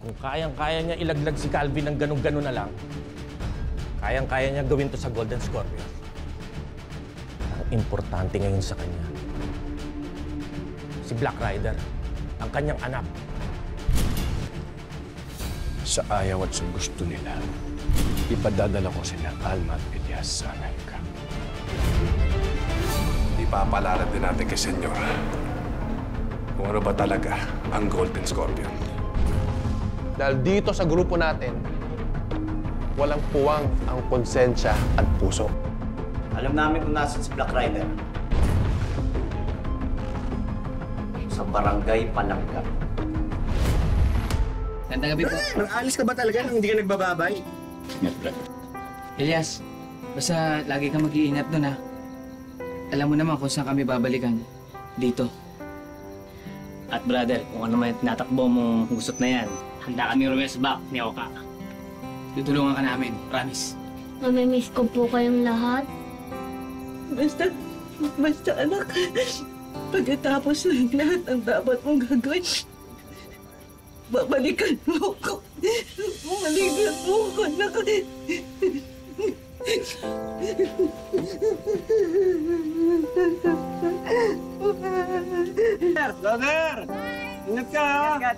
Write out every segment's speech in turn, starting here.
Kung kayang-kaya niya ilaglag si Calvin ng ganun-ganun na lang, kayang-kaya niya gawin to sa Golden Scorpion. Ang importante ngayon sa kanya, si Black Rider, ang kanyang anak. Sa ayaw at sa gusto nila, ipadadala ko sila Alma at Elias sa Amerika. Ipapalaran din natin kay Senyor kung ano ba talaga ang Golden Scorpion. Dahil dito sa grupo natin, walang puwang ang konsensya at puso. Alam namin kung nasan si Black Rider. Sa barangay Palangga. Gandang gabi po. Alis ka ba talaga nang hindi ka nagbababay? Elias, basta lagi kang mag-iingat doon, ha? Alam mo naman kung saan kami babalikan. Dito. At brother, kung ano may tinatakbo mong gusot na yan, handa kami rumes back ni Oka. Tutulungan ka namin, promise. Mamimiss ko po kayong lahat. Basta anak, pagkatapos ng lahat ang dapat mong gagawin, babalikan mo ko. Babalikan mo ko, anak. Brother! Ingat ka, ha? Ingat.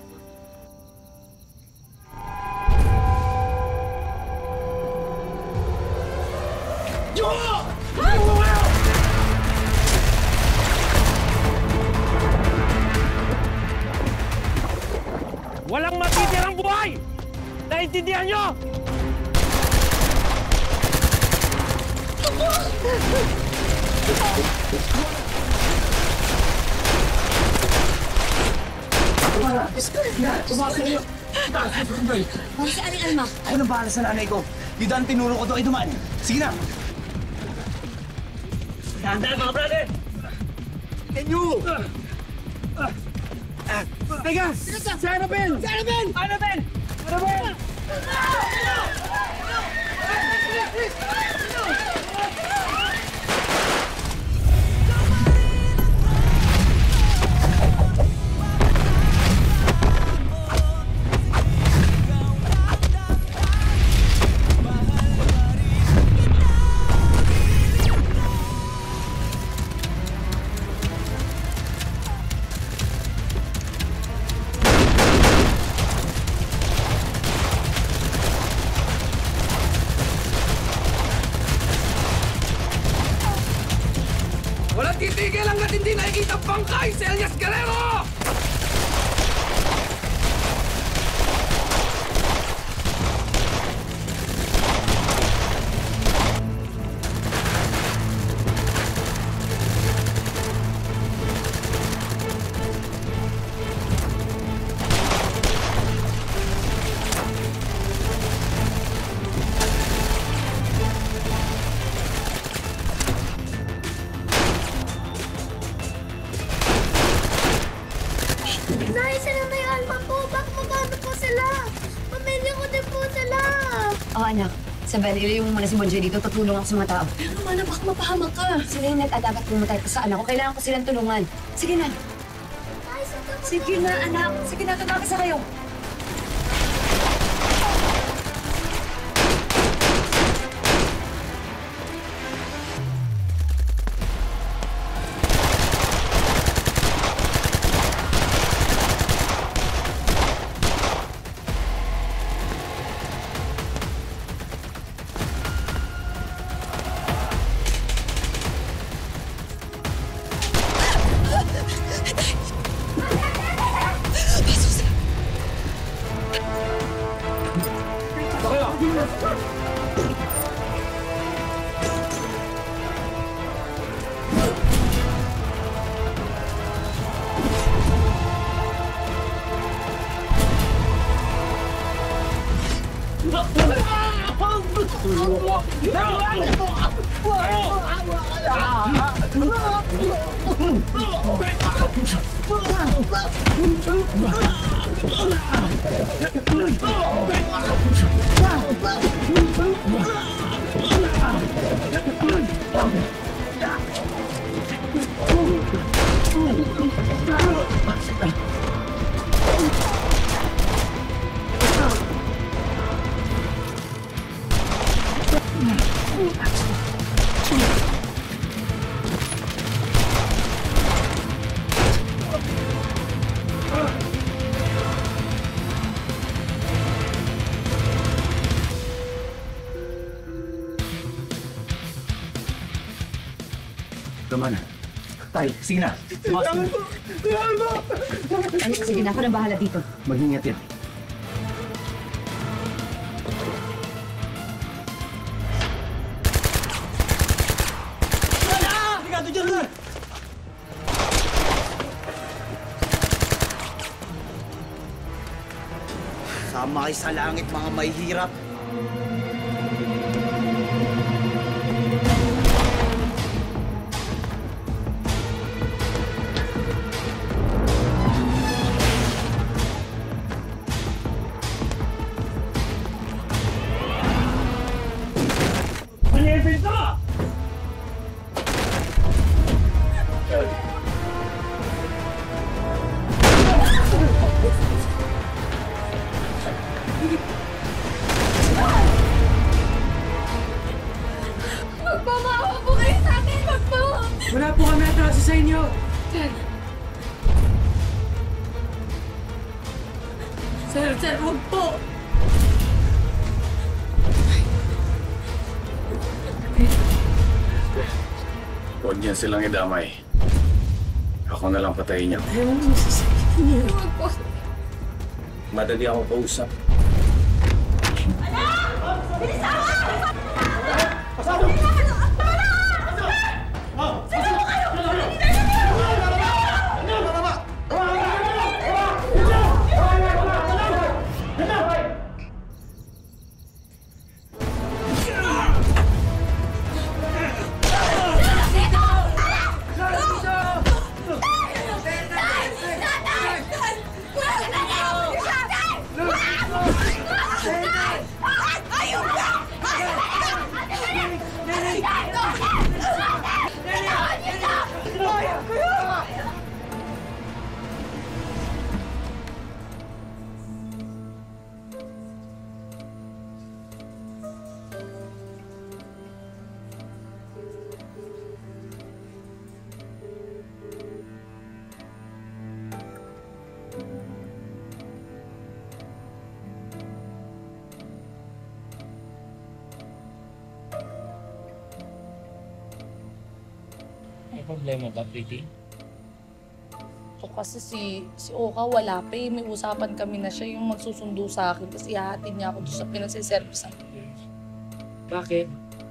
Walang matitirang buhay! Naintindihan niyo? Si Aling Alma. Ako nang bahala sa nanay ko. Yung daan tinuro ko doon ay dumaan. Sige na! Dahan-dahan mga brother! And you! Teka! Si Annabelle! Si Annabelle! Annabelle! Annabelle! Walang titigil hanggat hindi nakikita bangkay si Elias Guerrero! Nay, sila may Alma po. Bakit magkano po sila? Pamilya ko din po sila. Oo, anak. Sabel, ilayo mo muna si Bonjoy dito. Tutulong ako sa mga tao. Pero naman, baka mapahamak ka. Sila yung dapat pumunta ko sa anak ko. Kailangan ko silang tulungan. Sige na. Sige na, anak. Sige na, tumabasa kayo. Tama na. Tay, sige na. Sige na, ako na bahala dito. Mag-ingat yan. Sama kayo sa langit, mga mahihirap. Magpamaawa po kayo sa akin! Magpamaawa! Wala po kami atraso sa inyo. Sir, huwag po! Huwag niyan silang idamay. Ako na lang patayin niya. Ayaw mo sasabihin niya. Huwag po! Madali ako kausap. May problema ba, Pretty? So kasi si Oka wala pa eh. May usapan kami na siya yung magsusundo sa akin. Tapos ihahatid niya ako doon sa pinagsiservisan. Bakit?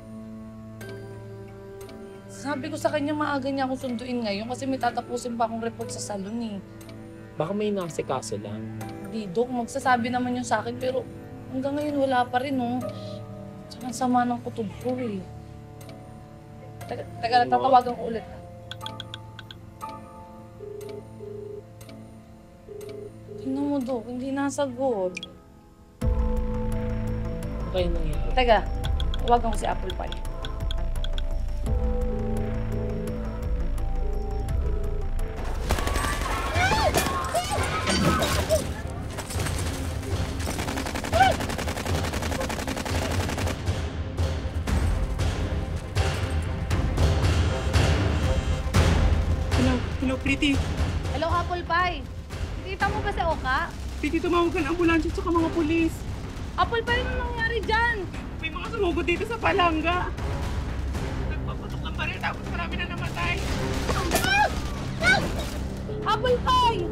Sabi ko sa kanya maaga niya akong sunduin ngayon kasi may tatapusin pa akong report sa salon eh. Baka may nasikaso lang. Di, Dok, magsasabi naman yun sa akin pero hanggang ngayon wala pa rin oh. Tsaka sama ng kutob ko eh. Teka, tatawagan ko ulit. Tingnan mo, Dok, hindi nasagot. Okay na yan. Teka, tawagan ko si Apple Pie. Hello, Pretty. Hello, Apple Pie. Kita mo ba si Oka? Pretty, tumawag ka ng ambulansya at mga pulis. Apple Pie, ano nangyari dyan? May mga sumugod dito sa Palangga. Nagpapatok ng baril tapos marami na namatay. Apple Pie!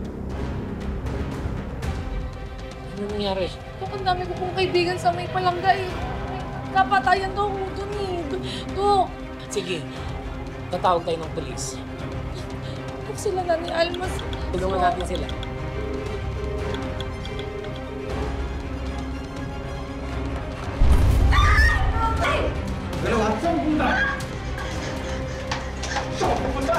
Ano nangyari? Dok, ang dami ko pong kaibigan sa may Palangga eh. Kapatayan daw ko dun eh. Dok! Sige, tatawag tayo ng polis. Dok, sila na ni Almas. Tulungan natin sila. Dalawa, saan punta? Saan punta?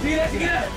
Sige na, sige na!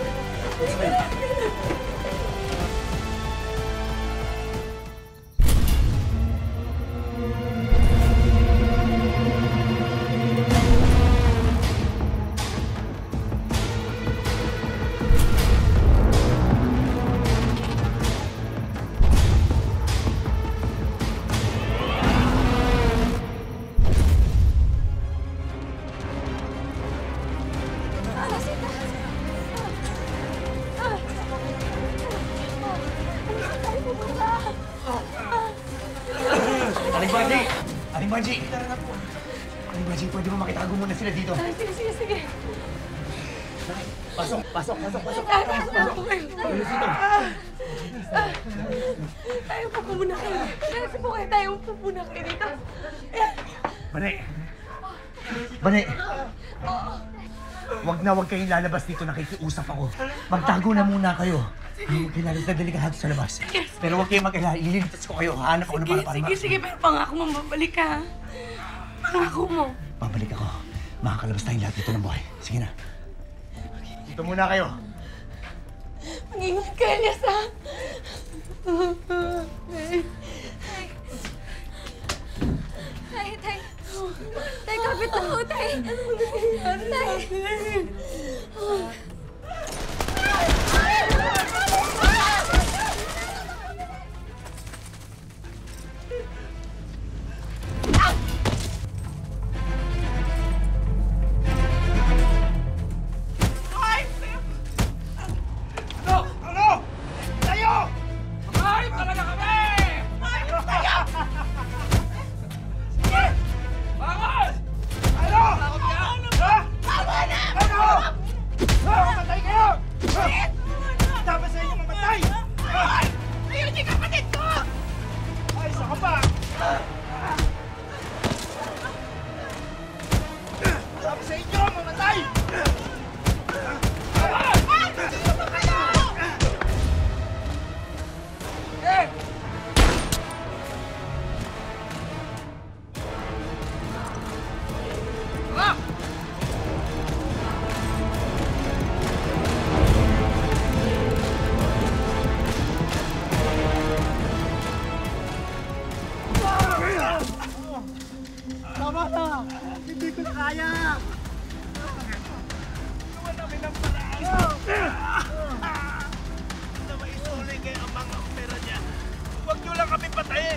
Aling Baji, pwede mo makitago muna sila dito. Sige. Pasok. Tayo po muna kayo. Kasi po kayo tayo po muna kayo dito. Bane! Wag kayong lalabas dito, nakikiusap ako. Magtago na muna kayo. Kailangan na delikado sa labas. Pero huwag kayong mag-alala, ililitas ko kayo. Hahanap ako ng para Sige, pero pangako mo, babalik ka. Pangako mo. Babalik ako. Makakalabas tayong lahat dito ng buhay. Sige na. Dito muna kayo. Mag-ingat ka, Elias, ha? Tay, kapit ako, tay. Tay. Tama na! Hindi ko na kaya! Iwan namin ang paraan! Na maisulit kayo ang mga pera niya. Huwag niyo lang kami patayin!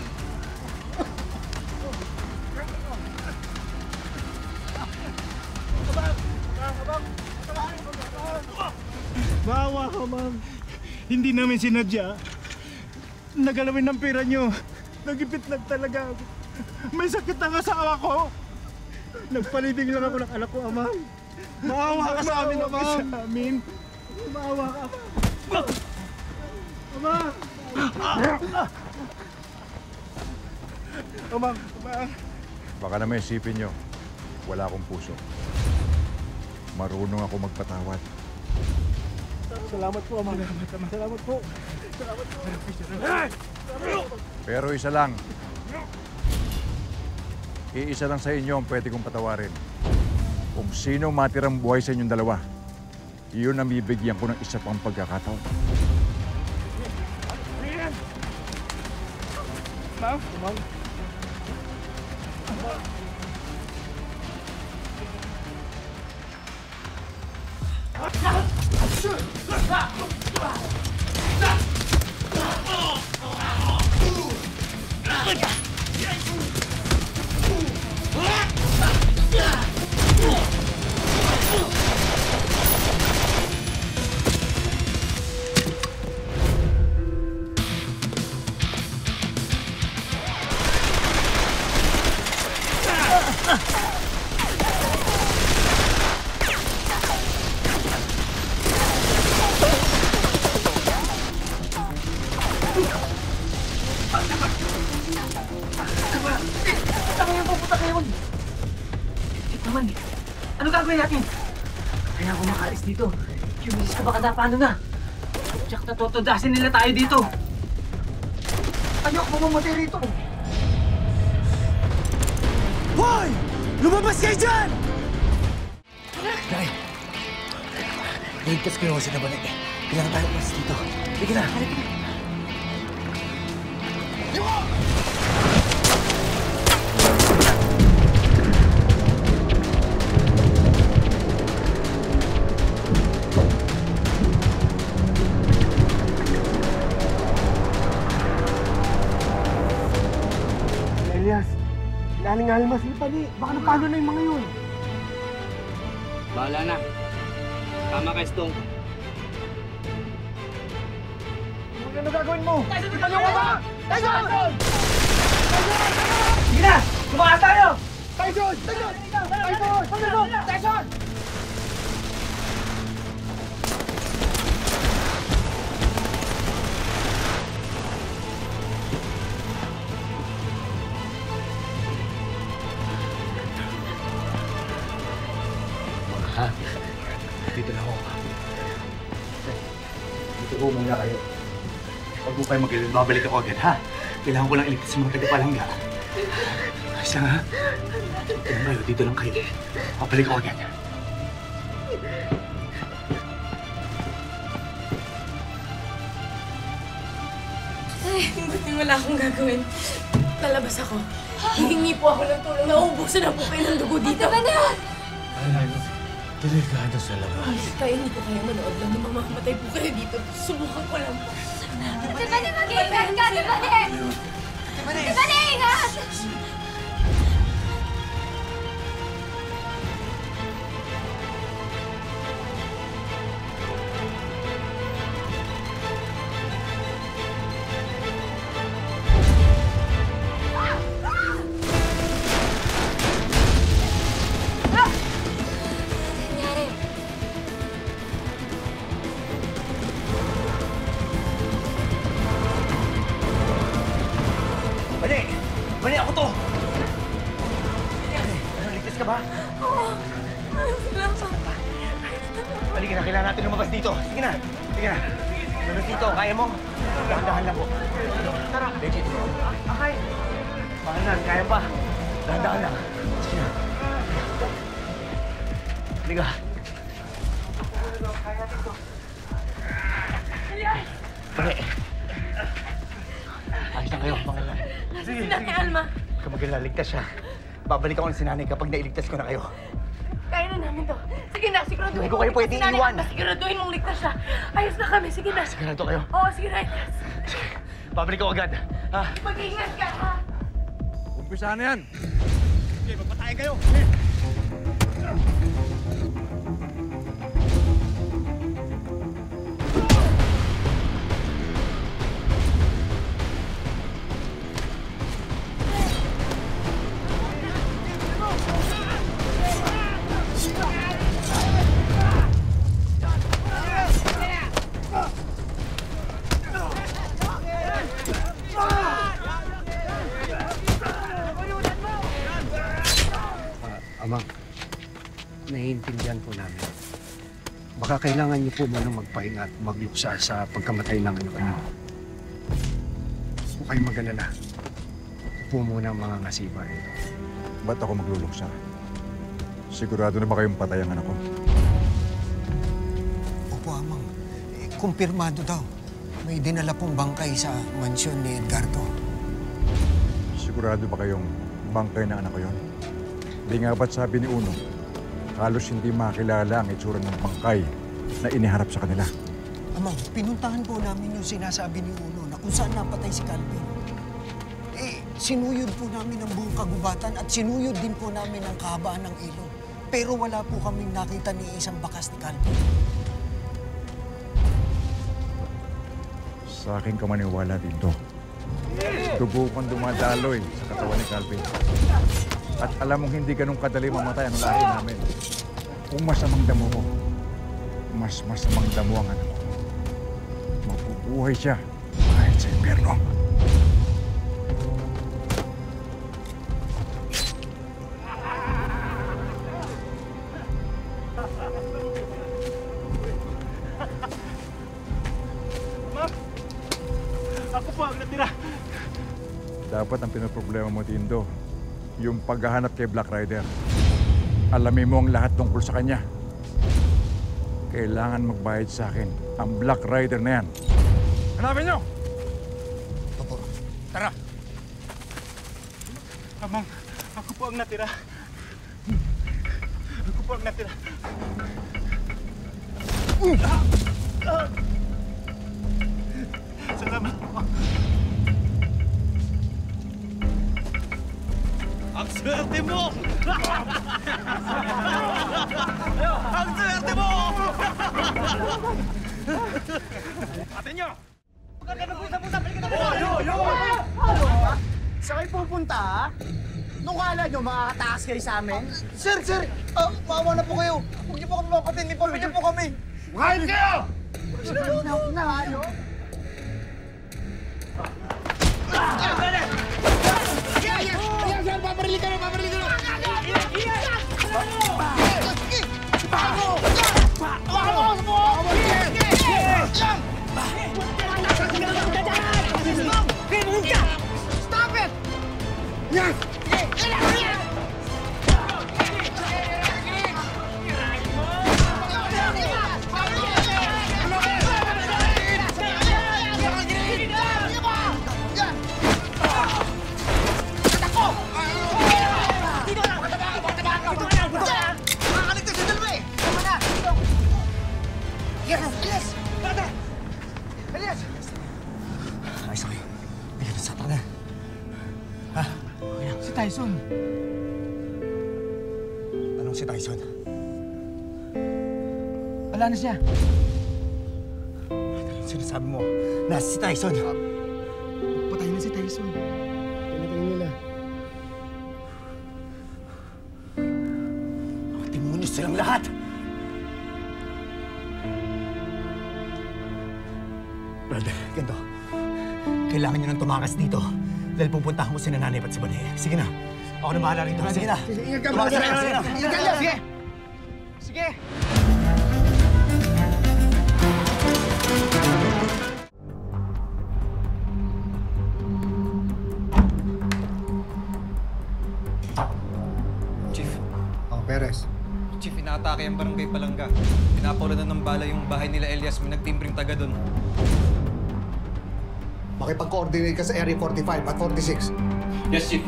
Bawa ka, ma'am. Hindi namin sinadya. Nagalawin ng pera niyo. Nagipit lang talaga ako. May sakit ang asawa ko. Nagpalibing lang ako ng anak ko, Amang. Maawa ka sa amin, Amang. Maawa ka, Amang. Amang. Baka naman isipin nyo, wala akong puso. Marunong ako magpatawad. Salamat po, Amang. Salamat po. Pero isa lang. Iisa lang sa inyo ang pwede kong patawarin. Kung sino matirang buhay sa inyong dalawa, iyon ang bibigyan ko ng isa pang pagkakataon. Ma'am? Ano gagawin natin? Kaya ako makaalis dito. Cumilis ka baka paano na? Tsak na totodasin nila tayo dito. Ayoko mamatay rito. Hoy! Lumabas kayo dyan! Ligtas ko yung sa nabalik. Kailangan tayo umas dito. Sige na. Halika na. Elias, naling-almas ni Pani. Baka napalo na yung mga yun. Bahala na. Tama ka, Stong. Ano gagawin mo? Ipaliw ka ba? Tyson! Sige na! Tumakas tayo! Tyson! Tyson! Tyson! Tyson! Tyson! Ha? Dito na ako. Dito po muna kayo. Huwag po kayo mag-ilil. Babalik ako agad, ha? Kailangan ko lang iligtas sa mga taga-Palangga. Ayos lang, ha? Tignan kayo, dito lang kayo. Babalik ako agad. Ay, buti wala akong gagawin. Lalabas ako. Hihingi po ako ng tulong. Nauubusan na po kayo ng dugo dito. Ate Bane! Delikado sa labas. Kaya hindi ko kaya manood lang na mamamatay po kayo dito. Subukan ko lang po. Ate Bane, mag-iingat ka! Ate Bane! Ate Bane, ingat! Bane, ako to! Ano, ligtas ka ba? Oo. Salamat. Halika na, kailangan natin lumabas dito. Sige na, sige na. Lumabas dito, kaya mo? Dahan-dahan lang po. Tara. Legit. Okay. Mahanan, kaya pa. Dahan-dahan lang. Sige na. Halika. Kaya natin to. Elias! Bane. Ayos lang kayo, mga lang. Sige, sige. Alma. Kamagala, ligtas siya. Babalik ako ng sinanay kapag nailigtas ko na kayo. Kaya na namin to. Sige na, siguraduhin. Hindi ko kayo pwede iiwan. Siguraduhin mong ligtas siya. Ayos na kami, sige na. Sigurado kayo? Oo, sige na, Elias. Sige, babalik ako agad. Ha? Mag-ingat ka, ha? Umpisahan na yan. Sige, magpatayin kayo. Amang, naiintindihan po namin. Baka kailangan niyo po muna magpahinga at magluksa sa pagkamatay ng anak niyo. Huwag kayong mag-alala. Upo muna ang mga ngasiba rito. Ba't ako magluluksa? Sigurado na ba kayong patay ang anak ko? Opo, Amang. Kumpirmado daw. May dinala pong bangkay sa mansyon ni Edgardo. Sigurado ba kayong bangkay na anak ko yun? Di nga ba't sabi ni Uno, halos hindi makilala ang itsura ng bangkay na iniharap sa kanila. Amang, pinuntahan po namin yung sinasabi ni Uno na kung saan napatay si Calvin. Sinuyod po namin ang buong kagubatan at sinuyod din po namin ang kahabaan ng ilog. Pero wala po kaming nakita ni isang bakas ni Calvin. Sa akin ka maniwala dito. Dugo kang dumadaloy sa katawan ni Calvin. At alam mong hindi ganun kadali mamatay ang lahi namin. Kung masamang damo mo, mas masamang damo ang anak ko. Mabubuhay siya kahit sa impyerno. Ako po ang natira. Dapat ang pinoproblema mo, Tindo, yung paghahanap kay Black Rider. Alamin mo ang lahat tungkol sa kanya. kailangan magbayad sa akin ang Black Rider na yan. Hanapin nyo! Opo. Tara! Amang, ako po ang natira. Ako po ang natira. Salamat po. Ang swerte mo! Ang swerte mo! Ate nyo! Huwag ka nagpusa-pusa! Saan kayo pupunta, ha? Nung kala nyo, makakatakas kayo sa amin? Sir! Maawa na po kayo! Huwag niyo po kami mapatin! May pamilya po kami! Kahit kayo! Nahayo! Paparili ka na! Paparili ka na! Stop it! Yes! Elias! Ayos ako yun. Bigyan na sa tanga. Ha? Okay lang. Si Tyson. Anong si Tyson? Wala na siya. Ano sinasabi mo? Nasa si Tyson. Patay na si Tyson. Pinagaling nila. Timunis silang lahat! Brother, ganito. Kailangan nyo nang tumakas dito dahil pupuntahan ko si nanay at si Banay. Sige na. Ako na bahala rito. Sige na. Ingat ka, tumakas na. Sige na. Ingat ka lang. Sige. Sige. Chief. Perez. Chief, inaatake ang barangay Palangga. Pinapaulan ng bala yung bahay nila Elias. May nagtimbring taga doon. Makipag-coordinate ka sa Area 45 at 46. Yes, Chief.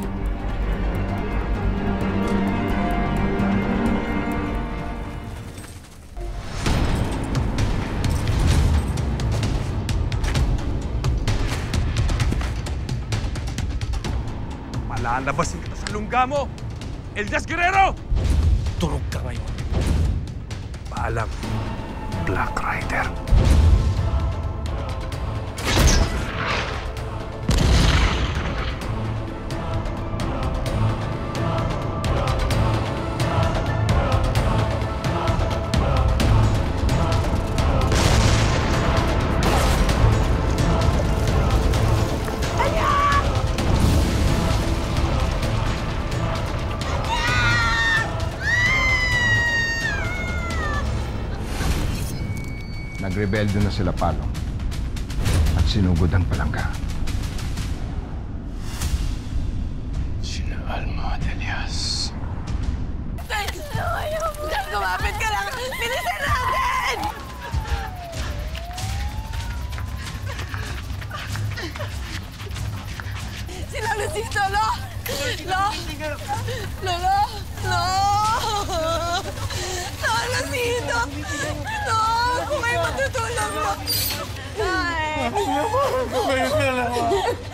Malalabasin kita sa lungga mo! Elias Guerrero! Turog ka ngayon. Paalam, Black Rider. Nagrebelde na sila Palong at sinugod ang Palangga. Sinaal mo, Elias. Kumapit ka lang! Bilisan natin! Sila Lucito, Lo! Lo! Lolo! Lo! Lo, Lucito! Lo! Kung kayo matutulog, Lo! Ay! Kumayos ka lang, Lo!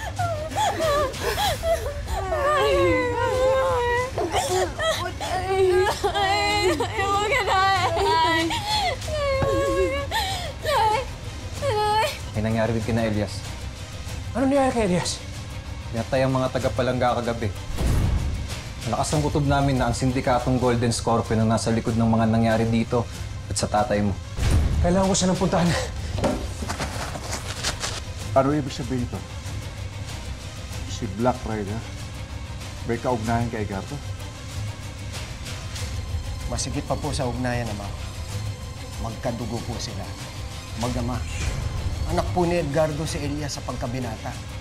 Ayaw ka na! May nangyari din kina Elias. Ano nangyari kay Elias? Pinatay ang mga taga-Palangga kagabi. Malakas ang kutob namin na ang sindikatong Golden Scorpion ang nasa likod ng mga nangyari dito at sa tatay mo. Kailangan ko siya ng puntahan. Ano ibig sabihin ito? Si Black Rider may kaugnayan kay Edgardo? Masigit pa po sa ugnayan, Ama. Magkadugo po sila. Mag-ama. Anak po ni Edgardo si Elias sa pagkabinata.